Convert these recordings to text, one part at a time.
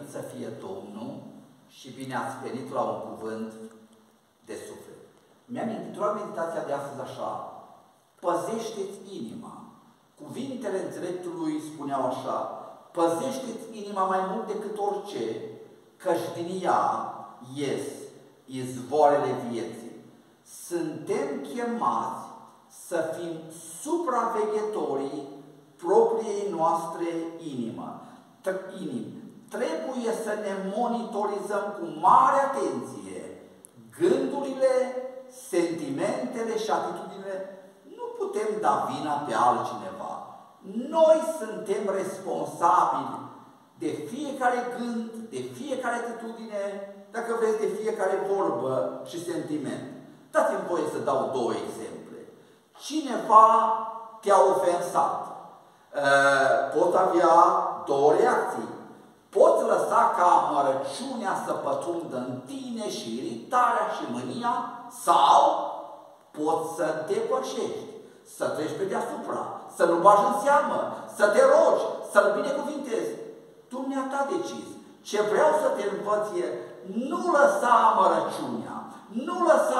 Slăvit să fie Domnul și bine ați venit la un cuvânt de suflet. Mi-am intitulat meditația de astăzi așa: păzește-ți inima. Cuvintele înțeleptului spuneau așa: păzește-ți inima mai mult decât orice, căci din ea ies izvoarele vieții. Suntem chemați să fim supraveghetorii propriei noastre inimi. Trebuie să ne monitorizăm cu mare atenție gândurile, sentimentele și atitudinile. Nu putem da vina pe altcineva. Noi suntem responsabili de fiecare gând, de fiecare atitudine, dacă vreți, de fiecare vorbă și sentiment. Dați-mi voie să dau două exemple. Cineva te-a ofensat. Poți avea două reacții. Poți lăsa ca amărăciunea să pătrundă în tine și iritarea și mânia, sau poți să te depășești, să treci pe deasupra, să nu bagi în seamă, să te rogi, să-L binecuvintezi. Dumneata decizi. Ce vreau să te învăț e: nu lăsa amărăciunea, nu lăsa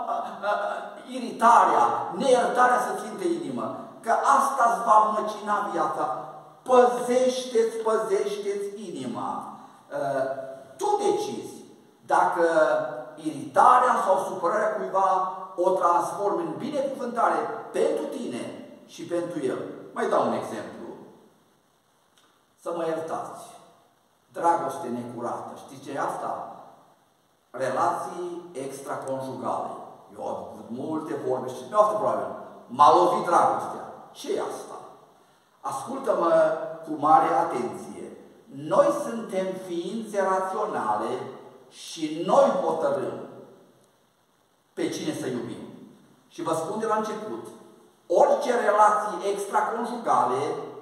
iritarea, neiertarea să țină de inimă, că asta îți va măcina viața. Păzește-ți, păzește-ți inima. Tu decizi dacă iritarea sau supărarea cuiva o transformi în binecuvântare pentru tine și pentru el. Mai dau un exemplu. Să mă iertați. Dragoste necurată. Știți ce e asta? Relații extraconjugale. Eu am avut multe vorbe și nu asta probabil. M-a lovit dragostea. Ce e asta? Ascultă-mă cu mare atenție. Noi suntem ființe raționale și noi hotărâm pe cine să iubim. Și vă spun de la început, orice relații extraconjugale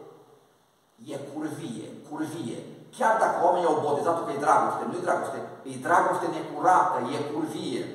e curvie. Chiar dacă oamenii au botezat-o că e dragoste, nu e dragoste, e dragoste necurată, e curvie.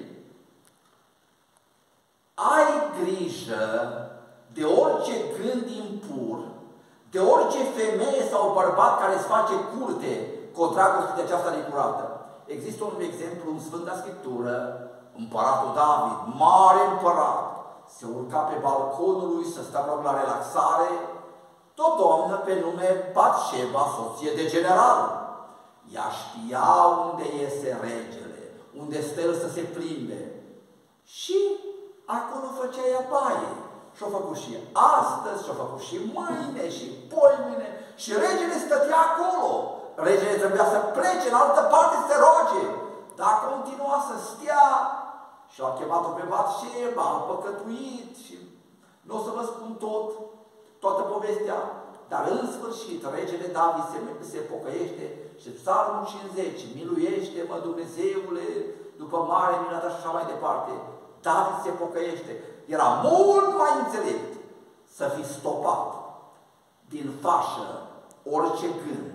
Ai grijă de orice gând impur, de orice femeie sau bărbat care îți face curte cu o dragoste de aceasta necurată. Există un exemplu în Sfânta Scriptură. Împăratul David, mare împărat, se urca pe balconul lui să stea la relaxare, tot doamnă pe nume Batșeba, soție de general. Ea știa unde iese regele, unde stă el să se plimbe. Și acolo făcea ea baie. Și-o făcut și astăzi, și-o făcut și mâine, și poimâine, și regele stătea acolo. Regele trebuia să plece în altă parte să se roage. Dar continua să stea și a chemat-o pe Batșeba, a păcătuit și nu o să vă spun toată povestea. Dar în sfârșit, regele David se pocăiește și Psalmul 50, miluiește-mă, Dumnezeule, după mare minunată și așa mai departe. David se pocăiește. Era mult mai înțelept să fi stopat din fașă orice gând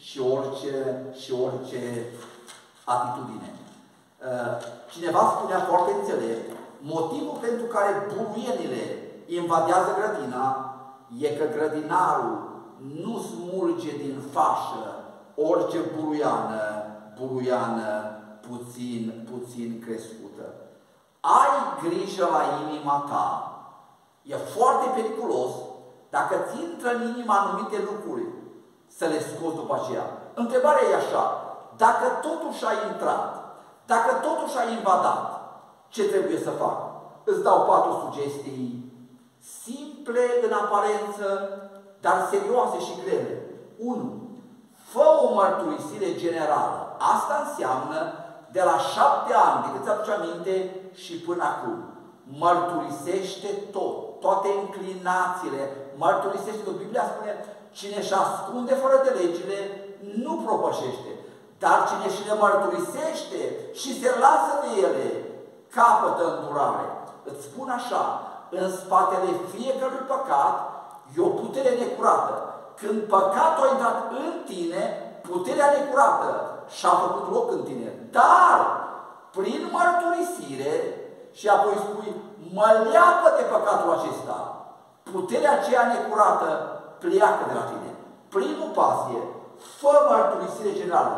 și orice atitudine. Cineva spunea foarte înțelept: motivul pentru care buruienile invadează grădina e că grădinarul nu smulge din fașă orice buruiană puțin crescută. Ai grijă la inima ta. E foarte periculos dacă ți intră în inima anumite lucruri să le scoți după aceea. Întrebarea e așa: dacă totuși ai intrat, dacă totuși ai invadat, ce trebuie să fac? Îți dau 4 sugestii simple în aparență, dar serioase și grele. 1. Fă o mărturisire generală. Asta înseamnă de la 7 ani, de cât ți-aduce aminte, și până acum. Mărturisește tot, toate inclinațiile, mărturisește tot. Biblia spune: cine își ascunde fără de legile, nu propășește. Dar cine și le mărturisește și se lasă de ele, capătă îndurare. Îți spun așa: în spatele fiecărui păcat e o putere necurată. Când păcatul a intrat în tine, puterea necurată și-a făcut loc în tine. Dar, prin mărturisire, și apoi spui: mă leapă de păcatul acesta, puterea aceea necurată pleacă de la tine. Primul pas e: fă mărturisire generală.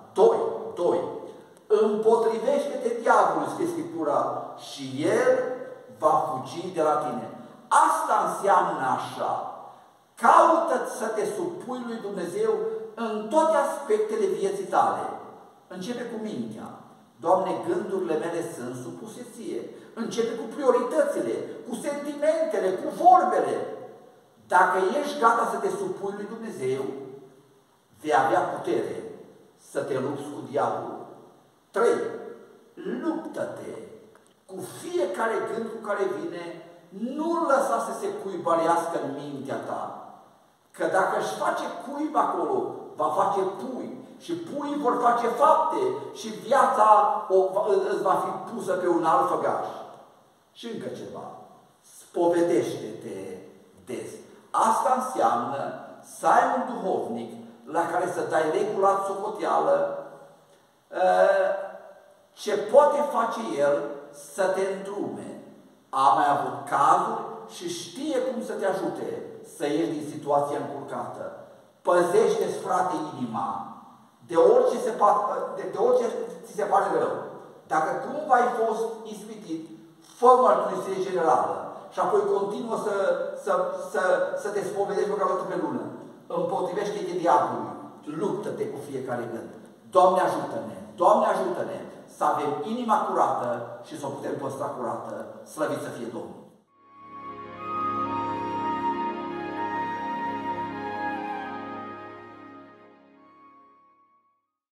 2. Împotrivește-te diavolului, scrie Scriptura, și el va fugi de la tine. Asta înseamnă așa. Caută să te supui lui Dumnezeu în toate aspectele vieții tale. Începe cu mintea. Doamne, gândurile mele sunt supuse ție. Începe cu prioritățile, cu sentimentele, cu vorbele. Dacă ești gata să te supui lui Dumnezeu, vei avea putere să te lupți cu diavolul. 3. Luptă-te cu fiecare gând cu care vine, nu-l lăsa să se cuibărească în mintea ta. Că dacă își face cuib acolo, va face pui. Și puii vor face fapte și viața îți va fi pusă pe un alt făgaș. Și încă ceva. Spovedește-te des. Asta înseamnă să ai un duhovnic la care să dai regulat socoteală ce poate face el să te îndrume. A mai avut cazuri și știe cum să te ajute să ieși din situația încurcată. Păzește-ți, frate, inima de orice ți se pare rău. Dacă cumva ai fost ispitit, fă mărturisire generală și apoi continuă să te spovedești măcar o dată pe lună. Împotrivește-te diavolului. Luptă-te cu fiecare gând. Doamne ajută-ne! Doamne ajută-ne să avem inima curată și să o putem păstra curată. Slăvit să fie Domnul!